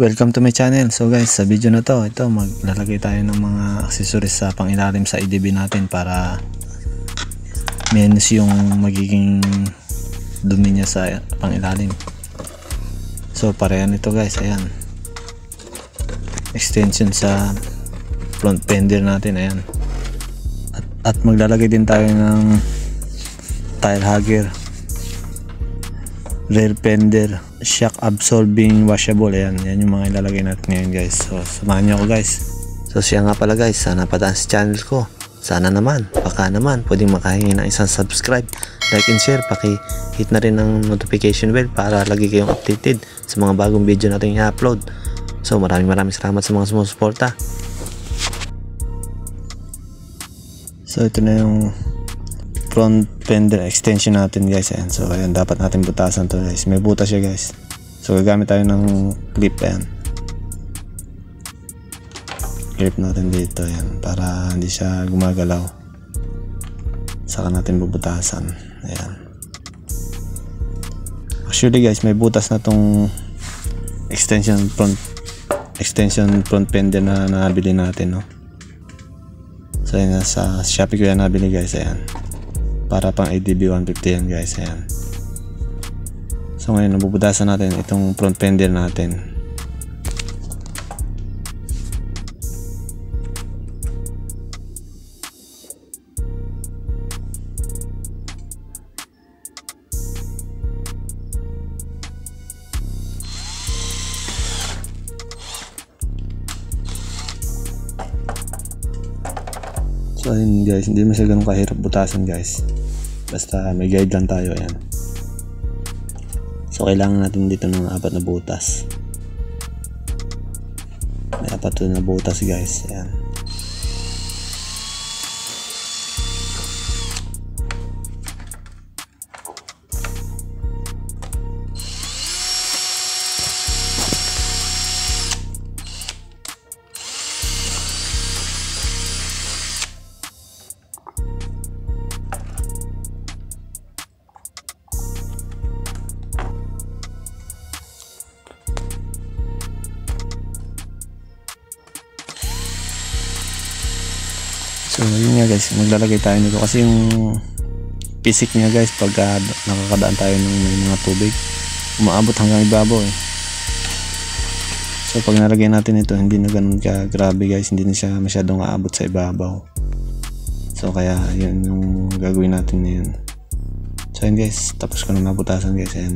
Welcome to my channel. So guys, sa video na to, ito maglalagay tayo ng mga accessories sa pangilalim sa EDB natin para minus yung magiging dumi niya sa pangilalim. So parehan ito guys, ayan. Extension sa front fender natin, ayan. At maglalagay din tayo ng tire hugger, rear fender, shock absorbing washable. Ayan yung mga ilalagay natin ngayon guys. So samahan nyo ako guys. So siya nga pala guys, sana padaan sa channel ko. Sana naman, baka naman pwedeng makahingi ng isang subscribe, like and share. Paki-hit na rin ng notification bell para lagi kayong updated sa mga bagong video natin i-upload. So maraming salamat sa mga sumusuporta. So ito na yung front fender extension natin guys, ayan. So ayan, dapat natin butasan to guys, may butas siya guys. So gagamit tayo ng clip, ayan, clip natin dito, ayan, para hindi siya gumagalaw. Saka natin bubutasan, ayan. Actually guys, may butas na tong extension front fender na nabili natin, no. So ayan, sa Shopee ko yan nabili guys, ayan, para pang EDB 150 yan guys, ayan. So ngayon nabubutasan natin itong front fender natin. So ayun guys, hindi mo siya ganun kahirap butasan guys, basta may guide lang tayo, ayan. So kailangan natin dito ng 4 na butas. May 4 na butas guys, ayan. So yun nga guys, maglalagay tayo nito kasi yung pisik niya guys, pagka nakakadaan tayo ng may mga tubig, umaabot hanggang ibabaw eh. So pag nalagay natin ito, hindi na ganun ka grabe guys, hindi na siya masyadong aabot sa ibabaw. So kaya yun yung gagawin natin ngayon. So yun guys, tapos ko na nabutasan guys, ayan.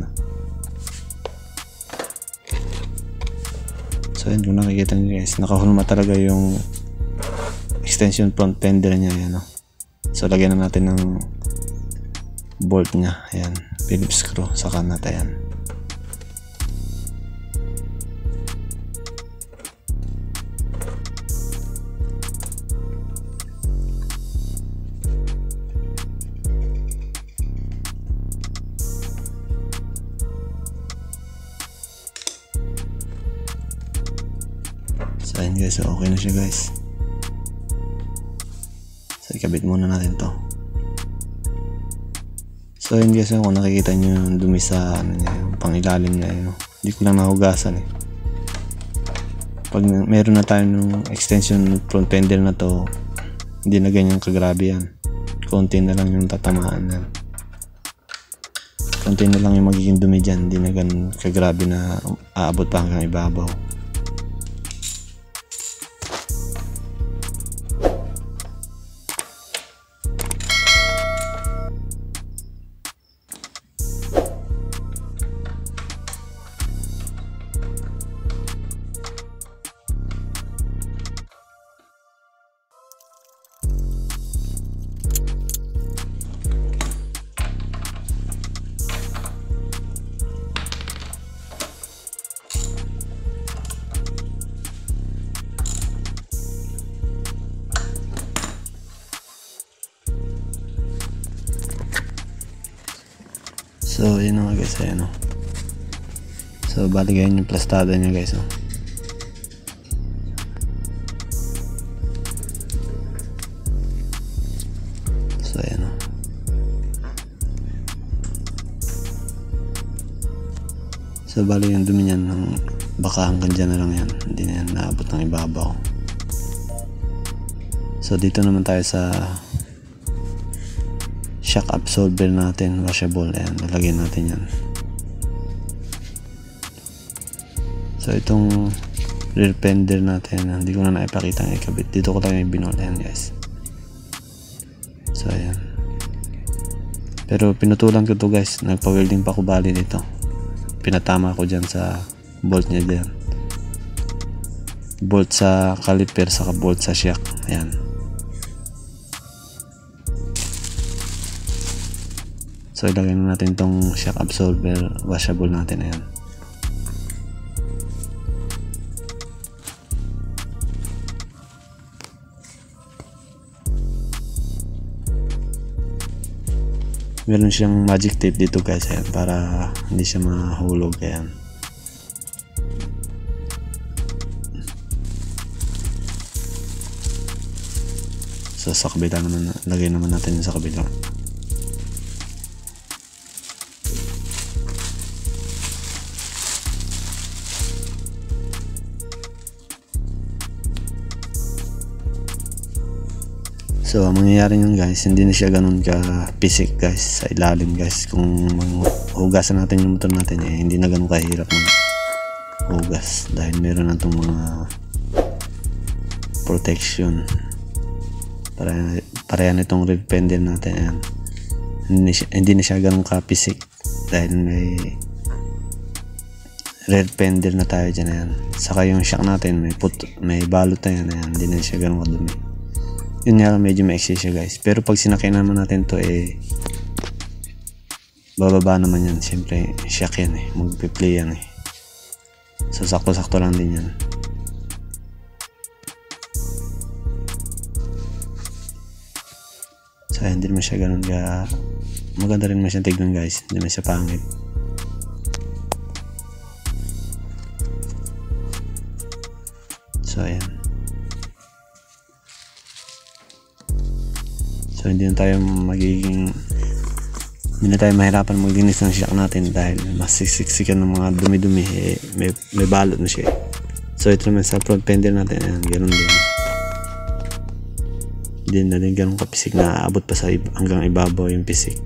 So yun, kung nakikita nyo guys, nakahulma talaga yung extension front fender niya, ayan, no? So lagyan na natin ng bolt niya, ayan, Phillips screw sa kanat, ayan. So ayan guys, so okay na siya guys. So ikabit muna natin to. So yun guys, kung nakikita nyo yung dumi sa ano niya, yung pangilalim niya, yun, hindi ko lang nahugasan eh. Pag meron na tayo ng extension front fender na to, hindi na ganyan kagrabe yan. Konti na lang yung tatamaan yan. Konti na lang yung magiging dumi dyan, hindi na ganyan kagrabe na aabot pa hanggang ibabaw. So yun nga guys, ayan o. So bali ganyan yung plastada niya guys o. So ayan o. So bali yung dumi niyan ng baka hanggang dyan na lang yan, hindi na yan naabot ng ibabaw. So dito naman tayo sa shock absorber natin, washable. Ayan, lalagyan natin yan. So itong rear fender natin, hindi ko na naipakita ang ikabit, dito ko lang yung binol. Ayan guys, so ayan, pero pinutulan ko to guys, nagpa-welding pa ko bali dito, pinatama ko dyan sa bolt nya dyan, bolt sa caliper saka bolt sa shock. Ayan, so ilagay na natin tong shock absorber washable natin. Ayan, meron siyang magic tape dito guys, ayan, para hindi siya mahulog. Ayan, so sa kabila naman, lagay naman natin sa kabila. So ang mangyayari nyan guys, hindi na siya ganun ka pisik guys sa ilalim guys. Kung hugasan natin yung motor natin, hindi na ganun kahirap hugas dahil meron na itong mga protection para yan itong rear fender natin. Ayan, hindi na siya ganun ka pisik dahil may rear fender na tayo dyan. Ayan, saka yung shock natin may balot na yan. Ayan, hindi na siya ganun kadumi. Yun nga, medyo maiksi siya guys, pero pag sinakay naman natin to, bababa naman yan. Siyempre shock yan, magpi-play yan. So sakto-sakto lang din yan. So hindi naman siya ganun ka maganda, rin naman siya tignan guys, hindi naman siya pangit. So ayan, so hindi na tayo mahirapan maglinis ng shock natin dahil mas siksikan ng mga dumi-dumi, may balot na siya. So ito naman sa front fender natin, ayan, ganoon din. Hindi na din ganun kapisik na aabot pa sa hanggang ibabaw yung pisik.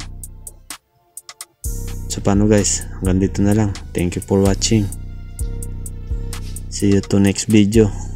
So paano guys, hanggang dito na lang. Thank you for watching. See you to next video.